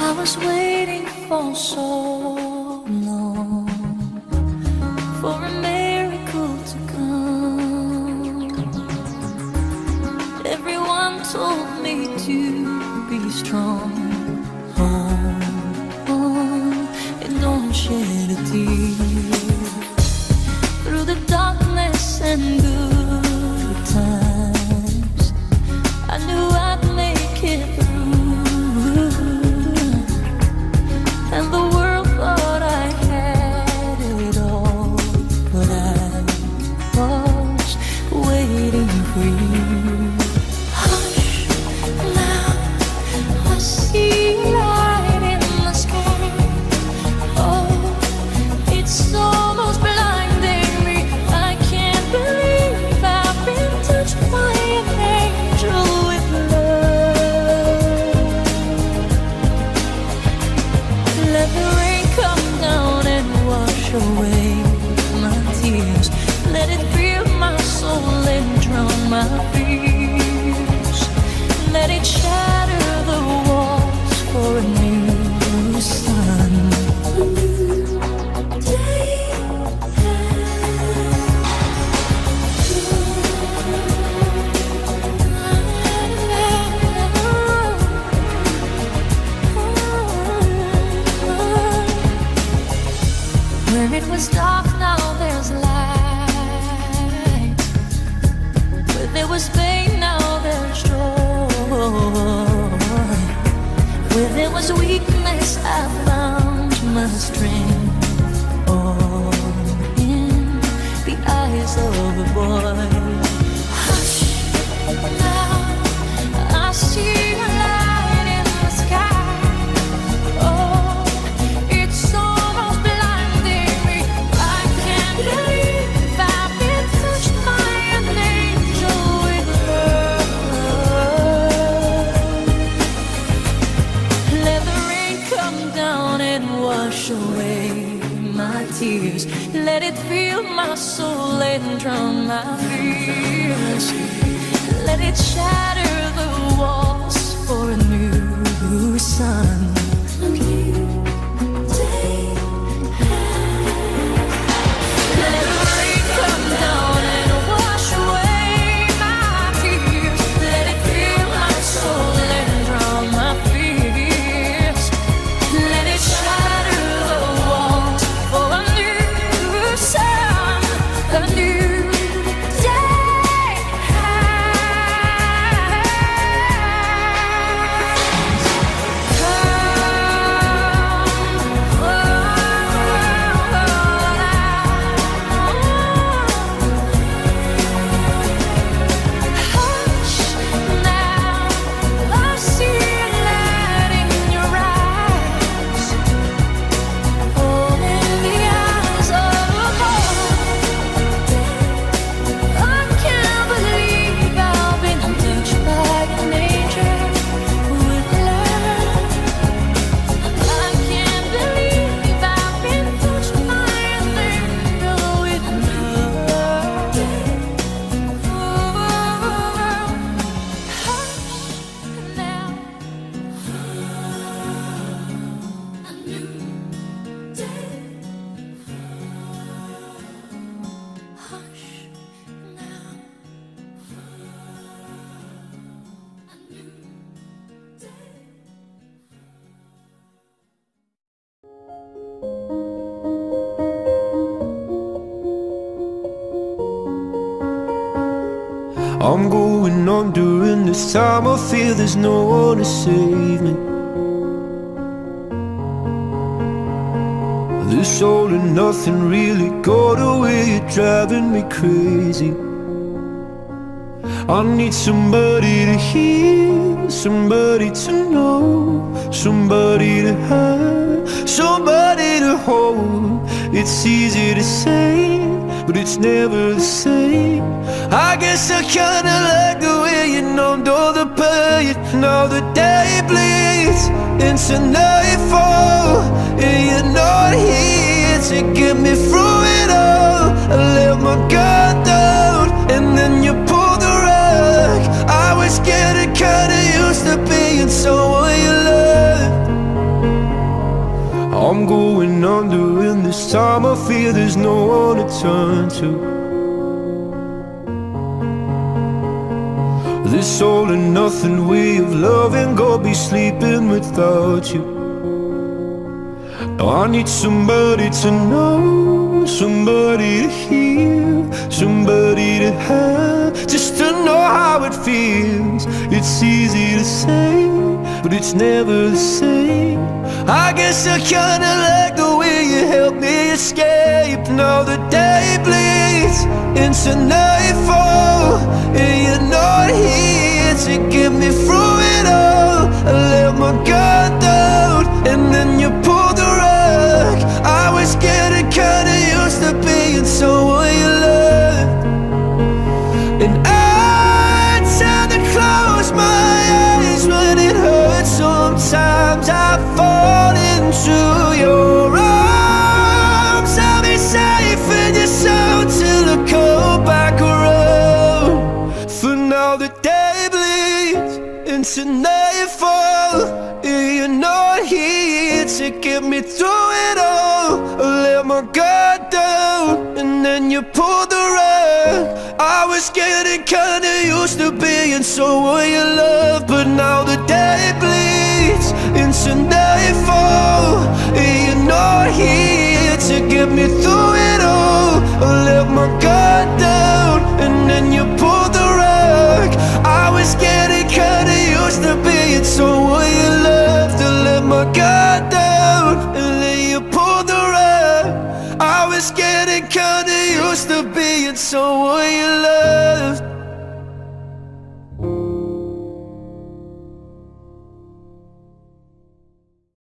I was waiting for so long for a miracle to come. Everyone told me to be strong. Hold on and don't shed a tear. Through the darkness and good times, I knew I'd make it through. And the world thought I had it all, but I was waiting for you. Hush, now I see light in the sky. Oh, it's almost blinding me. I can't believe I've been touched by an angel with love. Let the rain come down and wash away my tears. Let it fill my soul and drown my fears. Let it shatter the walls for a new sun. A new day. Where it was dark, now there's light. Where there was pain, now there's joy. Where there was weakness, I found my strength. All in the eyes of a boy. Hush, now I see a light in the sky. Oh, it's almost blinding me. I can't believe I've been touched by an angel with love. Let the rain come down and wash away my tears. Let it fill my soul and drown my fears. Let it shatter the walls for a new sun. A new day. Let the rain come down and wash away my tears. Let it fill my soul and drown my fears. Let it shatter the walls for a new sun, a new day. I'm going on during this time. I feel there's no one to save me. This all and nothing really got away. You're driving me crazy. I need somebody to hear, somebody to know, somebody to have, somebody to hold. It's easy to say, but it's never the same. I guess I kinda like the way you numbed all the pain. Now the day bleeds into nightfall, and you're not here to get me through it all. I let my guard down, and then you pulled the rug. I was getting kinda used to being someone you loved. I'm going under, and this time I fear there's no one to turn to. This all or nothing way of loving, go be sleeping without you. Now I need somebody to know, somebody to hear, somebody to have, just to know how it feels. It's easy to say, but it's never the same. I guess I kinda like the way you help me escape. Now the day bleeds into nightfall, and you're not here to get me through it all. I let my guard down, and then you pulled the rug. I was getting kinda used to being someone you loved, and I tend to close my eyes when it hurts. Sometimes I fall into your arms. I'll be safe in your soul till I come back around. For now the day bleeds into nightfall, and you're not here to get me through it all. I let my guard down, and then you pulled the rug. I was getting kinda used to being someone you love, but now the day bleeds into nightfall, and you're not here to get me through it all. I let my guard down, and then you pulled the rug. I was getting kinda used to being someone you loved. I let my guard down, and then you pulled the rug. I was getting kinda used to being someone you loved.